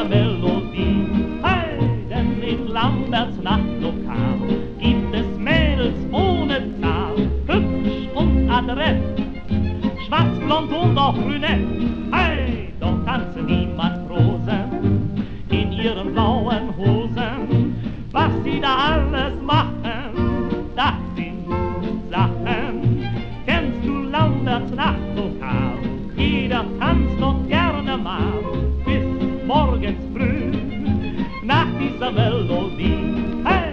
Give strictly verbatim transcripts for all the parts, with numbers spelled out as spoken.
Melodie. Hey, denn in Lamberts Nachtlokal gibt es Mädels ohne Zahl, hübsch und adrett, schwarz, blond und auch brünett. Hey, doch tanzen die Matrosen in ihren blauen Hosen. Was sie da alles machen, das sind Sachen. Kennst du Lamberts Nachtlokal? Jeder tanzt dort gerne mal bis morgens früh nach dieser Melodie. Hey!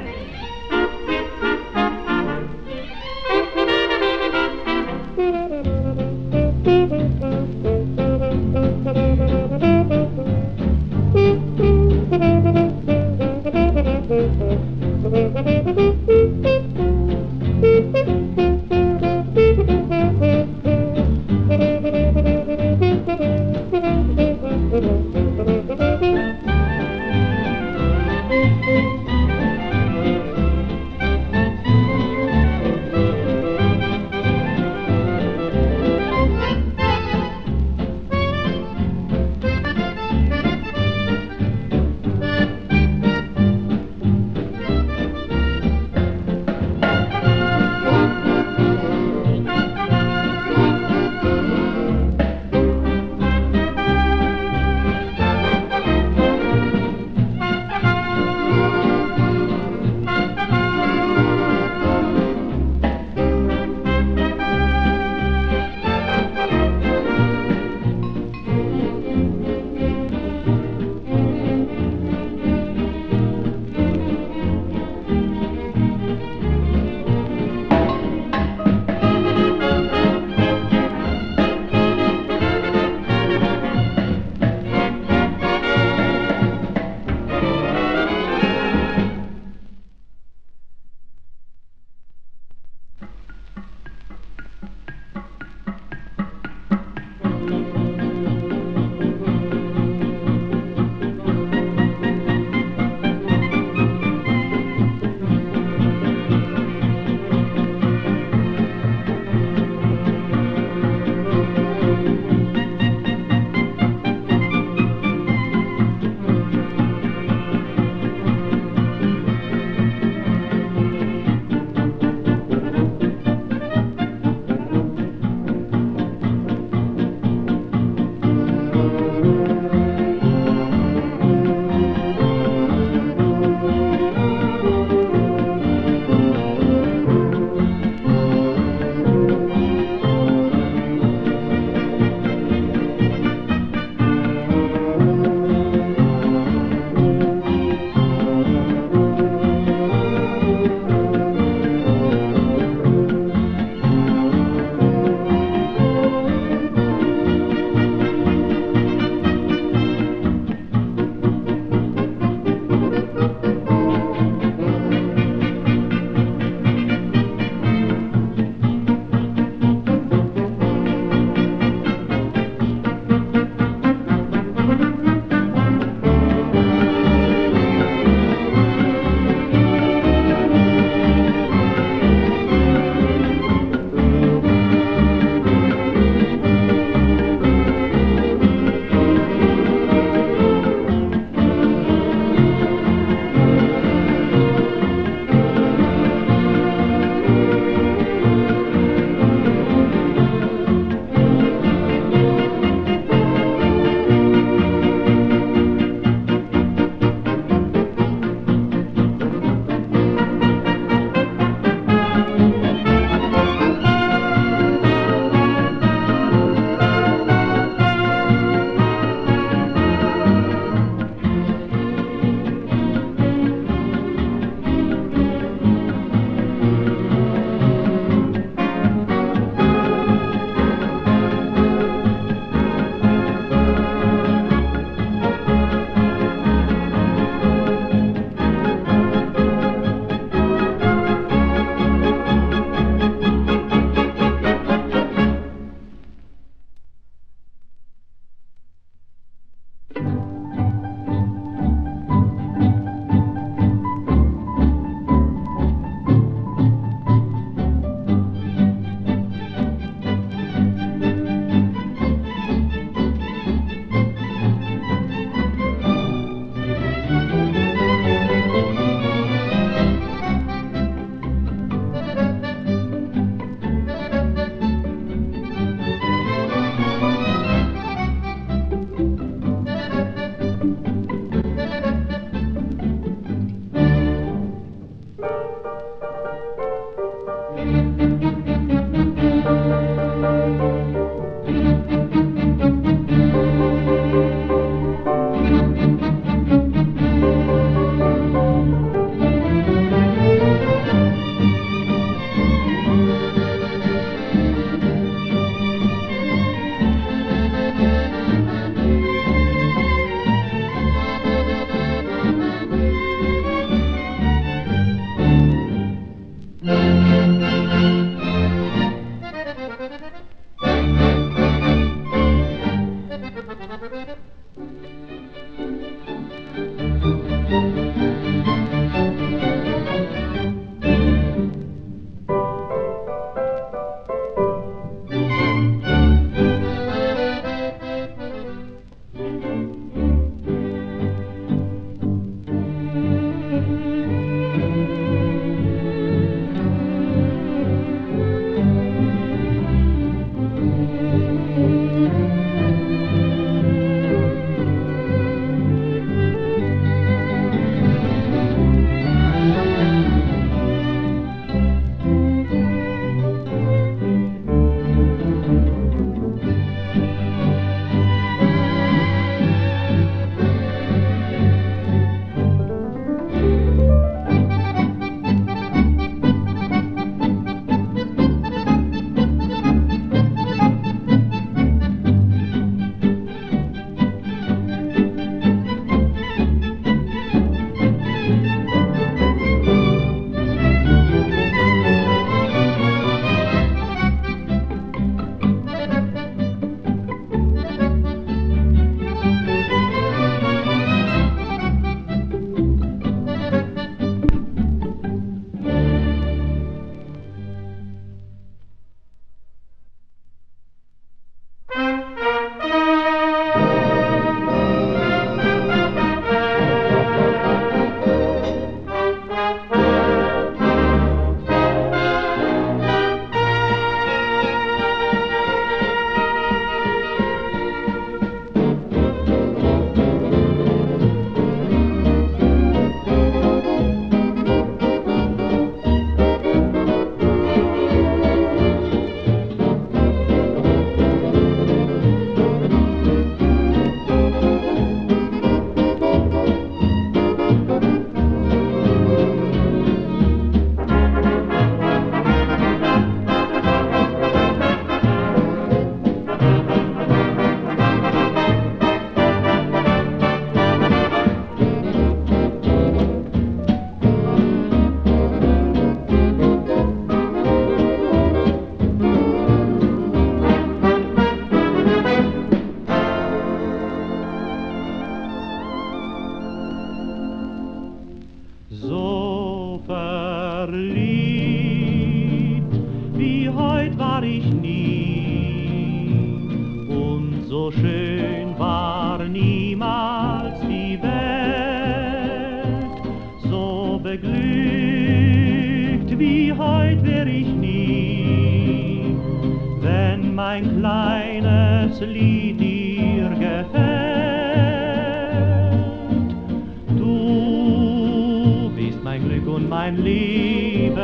mein Leben.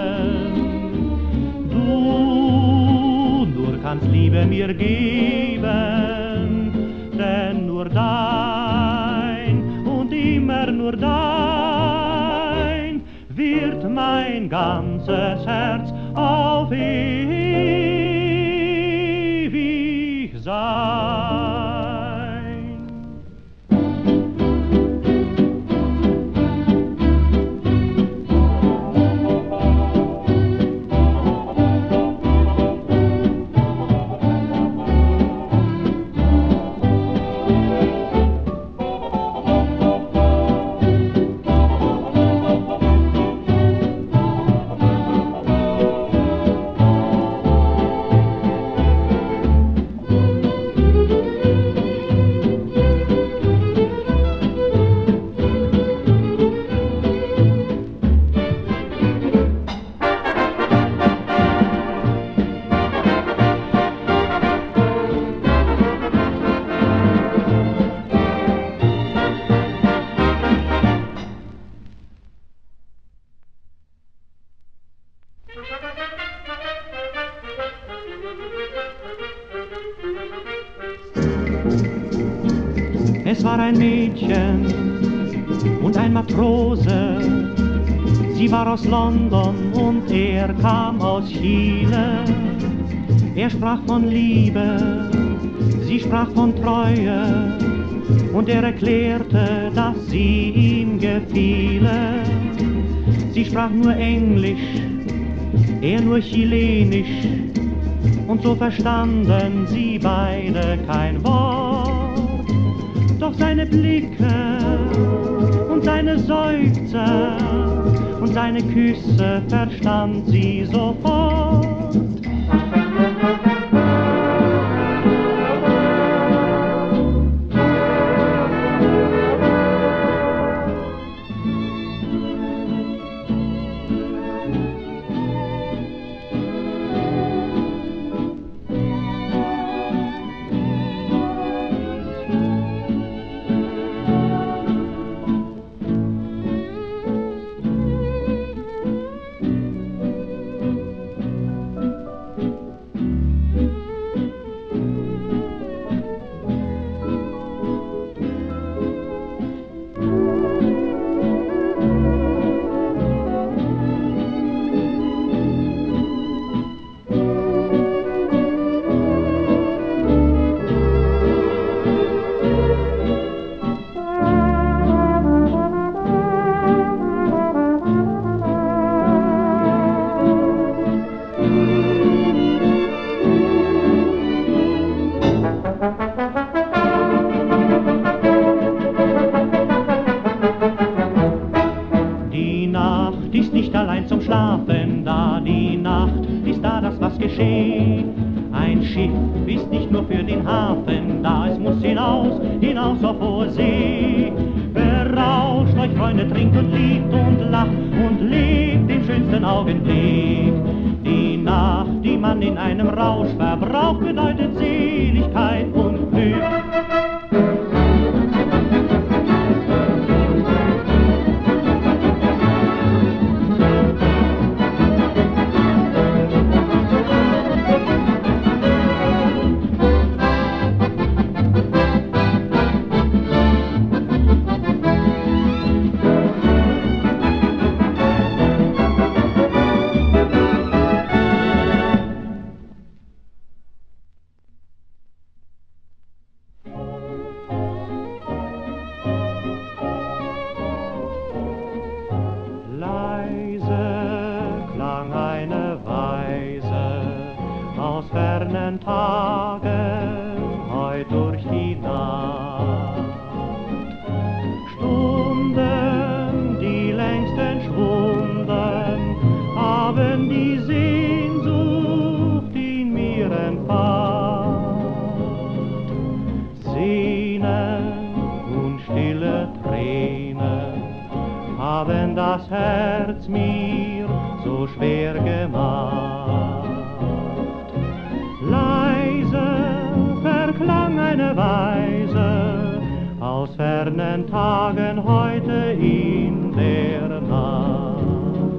Du nur kannst Liebe mir geben, denn nur dein und immer nur dein wird mein ganzes Herz auf ewig sein. Es war ein Mädchen und ein Matrose, sie war aus London und er kam aus Chile. Er sprach von Liebe, sie sprach von Treue und er erklärte, dass sie ihm gefiele. Sie sprach nur Englisch, er nur Chilenisch und so verstanden sie beide kein Wort. Doch seine Blicke und seine Seufzer und seine Küsse verstand sie sofort. Ist nicht allein zum Schlafen da, die Nacht ist da, das was geschieht. Ein Schiff ist nicht nur für den Hafen da, es muss hinaus, hinaus auf hohe See. Berauscht euch, Freunde, trinkt und liebt und lacht und lebt den schönsten Augenblick. Die Nacht, die man in einem Rausch verbraucht, bedeutet Seligkeit und Glück. Aus fernen Tagen, heut durch die Nacht. Stunden, die längst entschwunden, haben die Sehnsucht in mir entfacht. Sehnen und stille Tränen haben das Herz mir so schwer gemacht. Leise verklang eine Weise aus fernen Tagen heute in der Nacht.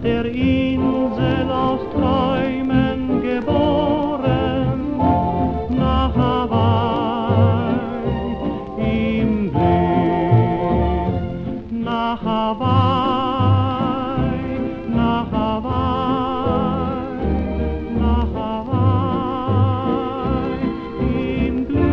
der Insel aus Träumen geboren, nach Hawaii im Glück, nach Hawaii, nach Hawaii, nach Hawaii im Glück.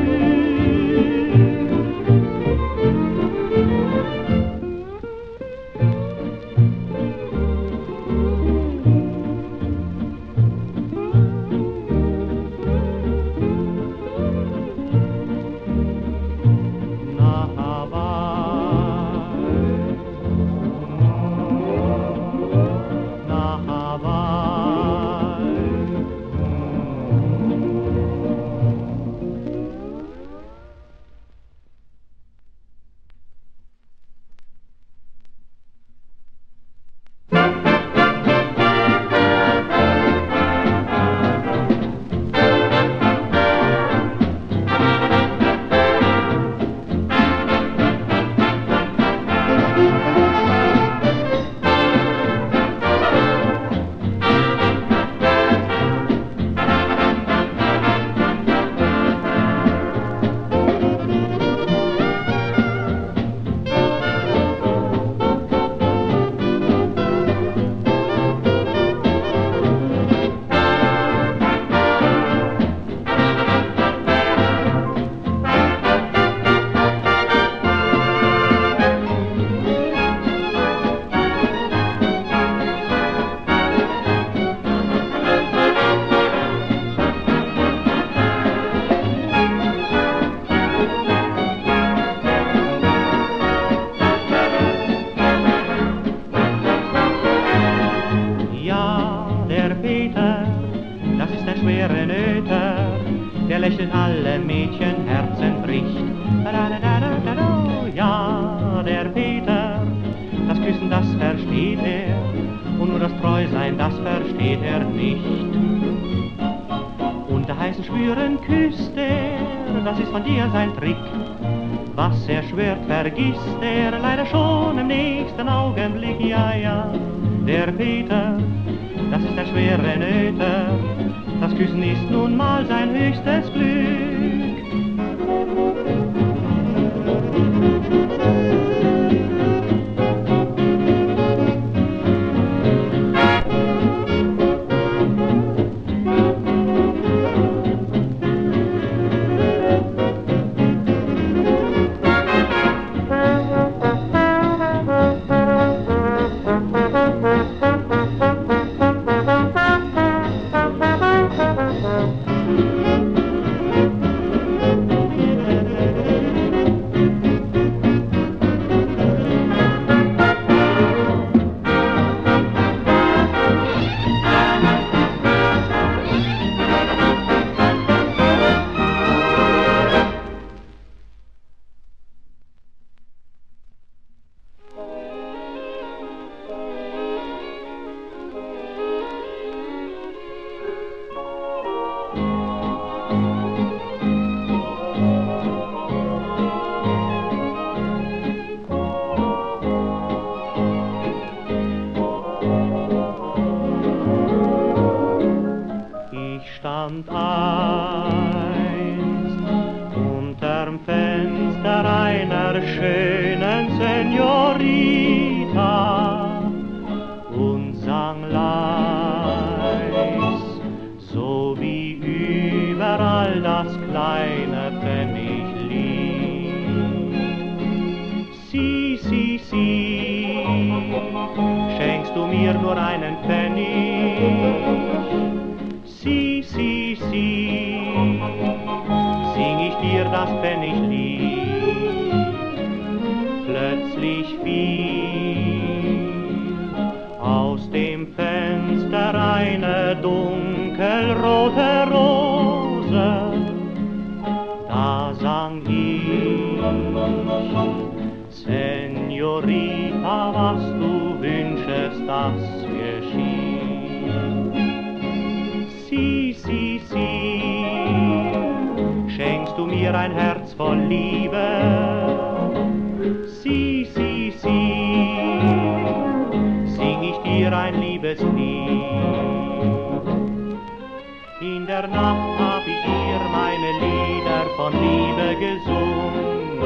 Der lächeln alle Mädchenherzen bricht. Ja, der Peter, das Küssen, das versteht er, und nur das Treusein, das versteht er nicht. Unter heißen Schwüren küsst er, das ist von dir sein Trick. Was er schwört, vergisst er leider schon im nächsten Augenblick. Ja, ja, der Peter, das ist der schwere Nöter, das Küssen ist nun mal sein höchstes Glück. Stand einst unterm Fenster einer schönen Senorita und sang leis, so wie überall das kleine Pfenniglied. Si, si, si, schenkst du mir nur einen Pfennig? Si, si, si, sing ich dir das Pfenniglied. Plötzlich fiel aus dem Fenster eine dunkelrote Rose. Da sang ich, Senorita, was du wünschest, das geschieht. Si, si, si, schenkst du mir ein Herz voll Liebe? Si, si, si, sing ich dir dir ein Liebeslied. In der Nacht hab ich dir meine Lieder von Liebe gesungen.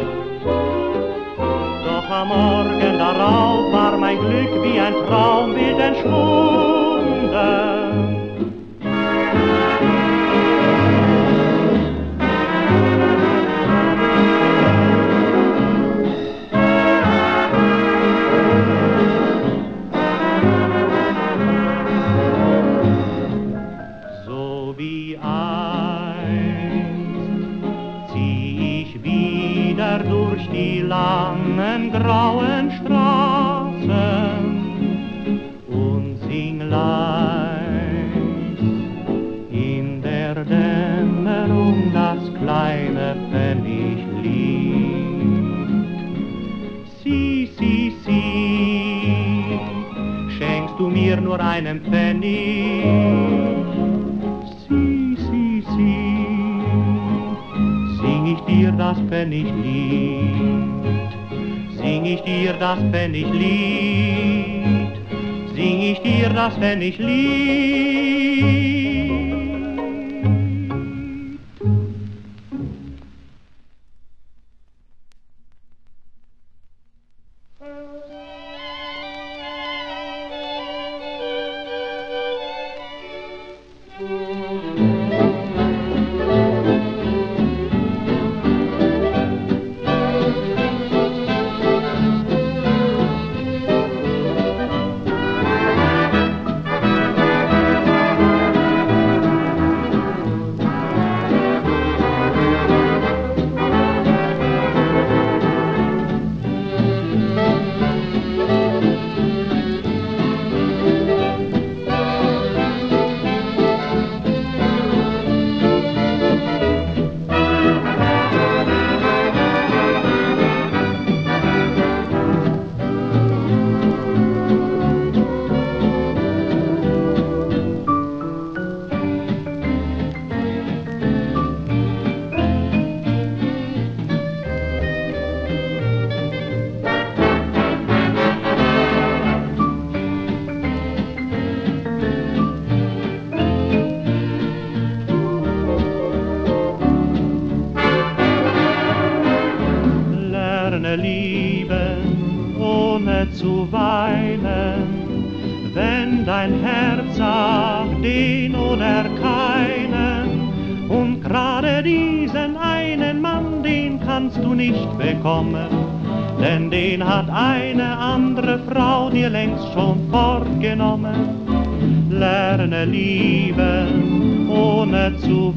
Doch am Morgen darauf war mein Glück wie ein Traumbild entschwunden. Durch die langen grauen Straßen und sing leis in der Dämmerung das kleine Pfenniglied. Si, si, si, schenkst du mir nur einen Pfennig? Si, si, si, sing ich dir das Pfenniglied, sing ich dir das Pfenniglied, sing ich dir das Pfenniglied. Lieben, ohne zu weinen, wenn dein Herz sagt, den oder keinen, und gerade diesen einen Mann, den kannst du nicht bekommen, denn den hat eine andere Frau dir längst schon fortgenommen. Lerne lieben, ohne zu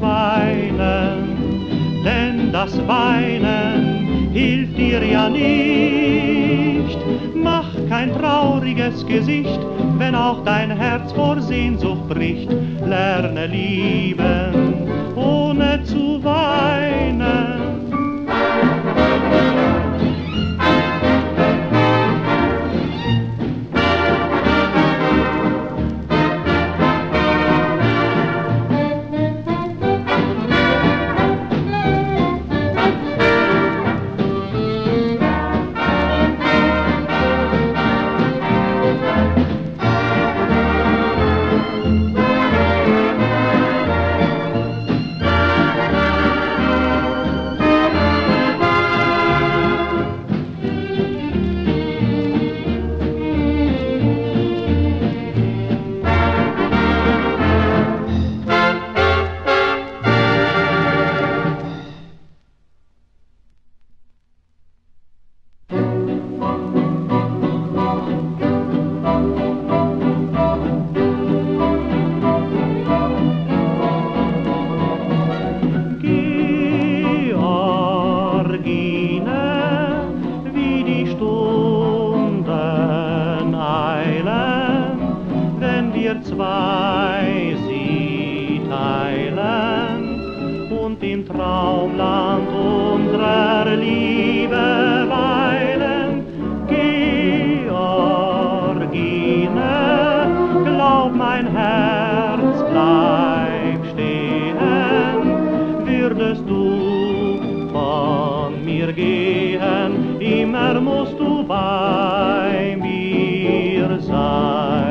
weinen, denn das Weinen hilft dir ja nicht. Mach kein trauriges Gesicht, wenn auch dein Herz vor Sehnsucht bricht. Lerne lieben, ohne zu weinen. Zwei sie teilen und im Traumland unserer Liebe weilen. Georgine, glaub mein Herz bleib stehen, würdest du von mir gehen, immer musst du bei mir sein.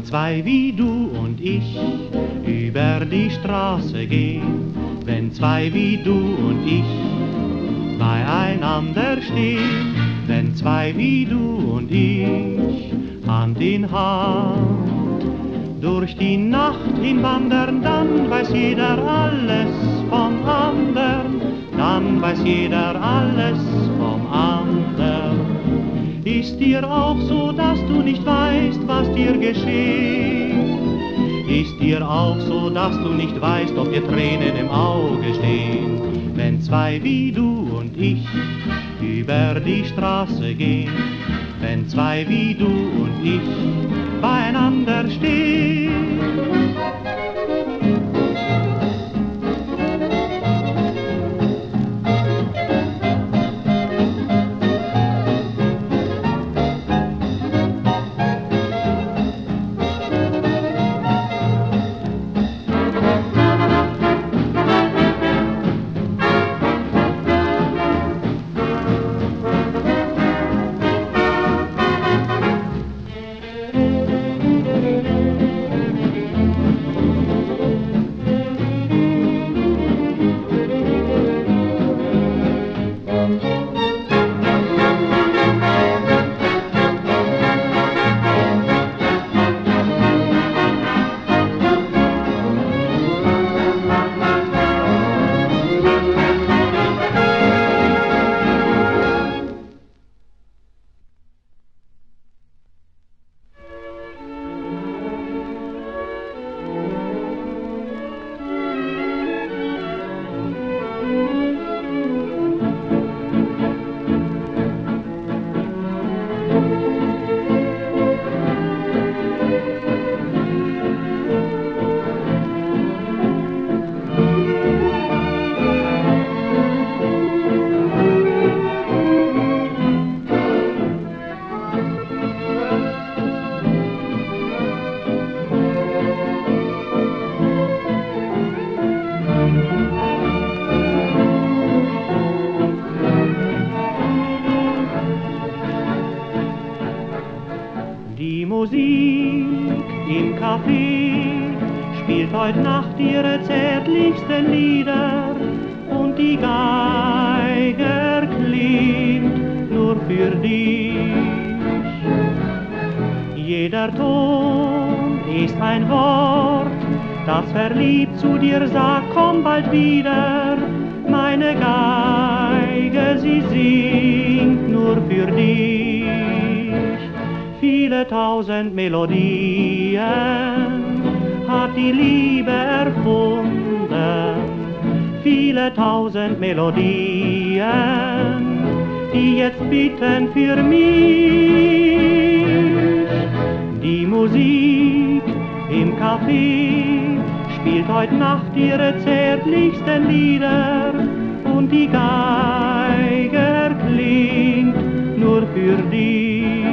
zwei wie du und ich über die Straße gehen, wenn zwei wie du und ich beieinander stehen, wenn zwei wie du und ich Hand in Hand durch die Nacht hinwandern, dann weiß jeder alles vom anderen, dann weiß jeder alles vom anderen. Ist dir auch so, dass du nicht weißt, was dir geschieht? Ist dir auch so, dass du nicht weißt, ob dir Tränen im Auge stehen, wenn zwei wie du und ich über die Straße gehen, wenn zwei wie du und ich beieinander stehen? Die Musik im Café spielt heut Nacht ihre zärtlichsten Lieder und die Geiger klingt nur für dich. Jeder Ton ist ein Wort, das verliebt zu dir sagt, komm bald wieder. Meine Geige, sie singt nur für dich. Viele tausend Melodien hat die Liebe erfunden, viele tausend Melodien, die jetzt bitten für mich. Die Musik im Café spielt heut Nacht ihre zärtlichsten Lieder und die Geiger klingt nur für dich.